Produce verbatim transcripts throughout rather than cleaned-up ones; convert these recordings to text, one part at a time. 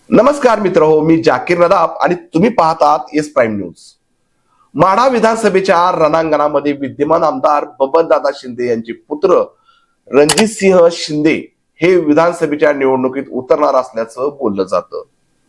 नमस्कार मित्र हो, मी जाकीर नदाब आणि तुम्ही पाहतात एस प्राईम न्यूज। माढा विधानसभेच्या रणांगणामध्ये विद्यमान आमदार बबनदादा शिंदे यांचे पुत्र रणजितसिंह शिंदे हे विधानसभेच्या निवडणुकीत उतरणार असल्याचं बोललं जातं।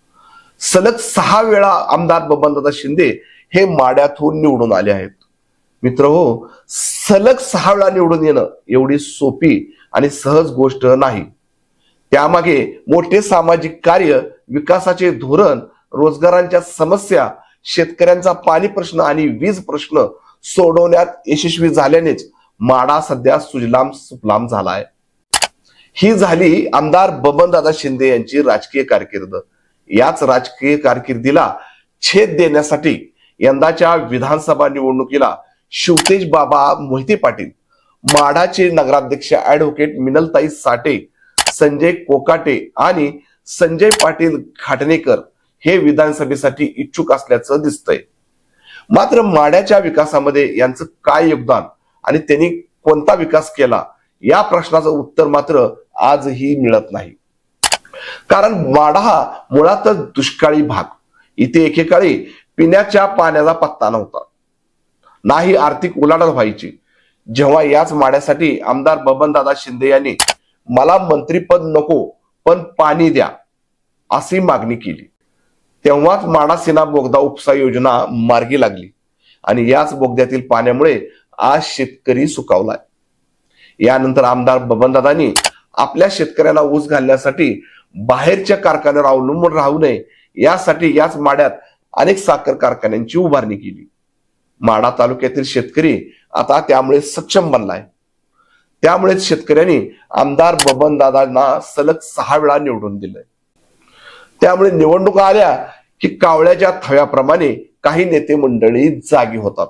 सलग सहा वेळा आमदार बबनदादा शिंदे हे माढ्यातून निवडून आले आहेत। मित्र हो, सलग सहा वेळा निवडून येणं एवढी सोपी आणि सहज गोष्ट नाही। त्यामागे मोठे सामाजिक कार्य, विकासाचे धोरण, रोजगारांच्या समस्या, शेतकऱ्यांचा पाणी प्रश्न आणि वीज प्रश्न सोडवण्यात यशस्वी झाल्यानेच माढा सध्या सुजलाम सुफलाम झालाय। ही झाली आमदार बबनदादा शिंदे यांची राजकीय कारकीर्द। याच राजकीय कारकिर्दीला छेद देण्यासाठी यंदाच्या विधानसभा निवडणुकीला शिवतेज बाबा मोहिते पाटील, माढाचे नगराध्यक्ष ऍडव्होकेट मिनलताई साठे, संजय कोकाटे आणि संजय पाटील घाटणेकर हे विधानसभेसाठी इच्छुक असल्याचं दिसतंय। मात्र माढ्याच्या विकासामध्ये यांचं काय योगदान आणि त्यांनी कोणता विकास केला या प्रश्नाचं उत्तर मात्र आजही मिळत नाही। कारण माढा हा मुळातच दुष्काळी भाग। इथे एकेकाळी पिण्याच्या पाण्याचा पत्ता नव्हता, नाही आर्थिक उलाढाल व्हायची। जेव्हा याच माढ्यासाठी आमदार बबनदादा शिंदे यांनी मला मंत्रीपद नको पण पाणी द्या अशी मागणी केली, तेव्हाच माढा सीना बोगदा उपसा योजना मार्गी लागली आणि याच बोगद्यातील पाण्यामुळे आज शेतकरी सुखावलाय। यानंतर आमदार बबनदादांनी आपल्या शेतकऱ्यांना ऊस घालण्यासाठी बाहेरच्या कारखान्यावर अवलंबून राहू नये यासाठी याच माढ्यात अनेक साखर कारखान्यांची उभारणी केली। माढा तालुक्यातील शेतकरी आता त्यामुळे सक्षम बनलाय। त्यामुळे शेतकऱ्यांनी आमदार बबनदादांना सलग सहा वेळा निवडून दिलंय। त्यामुळे निवडणुका आल्या की कावळ्याच्या थव्याप्रमाणे काही नेते मंडळी जागी होतात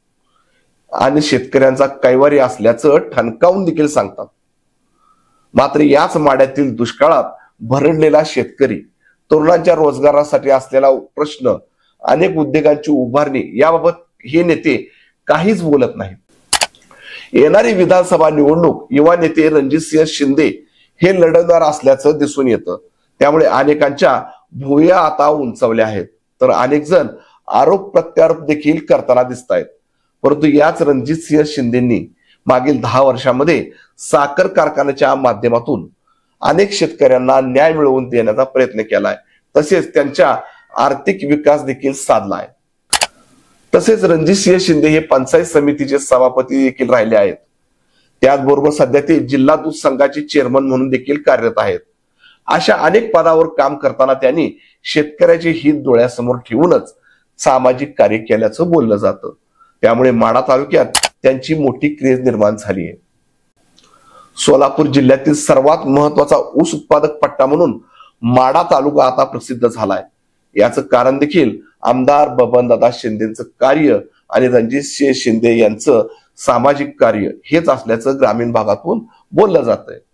आणि शेतकऱ्यांचा कैवारी असल्याचं ठणकावून देखील सांगतात। मात्र याच माढ्यातील दुष्काळात भरडलेला शेतकरी, तरुणांच्या रोजगारासाठी असलेला प्रश्न, अनेक उद्योगांची उभारणी याबाबत हे नेते काहीच बोलत नाहीत। येणारी विधानसभा निवडणूक युवा नेते रणजितसिंह शिंदे हे लढवणार असल्याचं दिसून येतं। त्यामुळे अनेकांच्या भुवया आता उंचावल्या आहेत, तर अनेक जण आरोप प्रत्यारोप देखील करताना दिसत आहेत। परंतु याच रणजितसिंह शिंदेंनी मागील दहा वर्षांमध्ये साखर कारखान्याच्या माध्यमातून अनेक शेतकऱ्यांना न्याय मिळवून देण्याचा प्रयत्न केलाय, तसेच त्यांच्या आर्थिक विकास देखील साधलाय। तसेच रणजितसिंह शिंदे हे पंचायत समितीचे सभापती देखील राहिले आहेत। त्याचबरोबर सध्या ते जिल्हा दूध संघाचे चेअरमन म्हणून देखील कार्यरत आहेत। अशा अनेक पदावर काम करताना त्यांनी शेतकऱ्याचे हित डोळ्यासमोर ठेवूनच सामाजिक कार्य केल्याचं बोललं जातं। त्यामुळे माढा तालुक्यात त्यांची मोठी क्रेज निर्माण झाली आहे। सोलापूर जिल्ह्यातील सर्वात महत्वाचा ऊस उत्पादक पट्टा म्हणून माढा तालुका आता प्रसिद्ध झालाय। याचं कारण देखील आमदार बबनदादा शिंदेचं कार्य आणि रणजितसिंह शिंदे यांचं सामाजिक कार्य हेच असल्याचं ग्रामीण भागातून बोललं जातंय।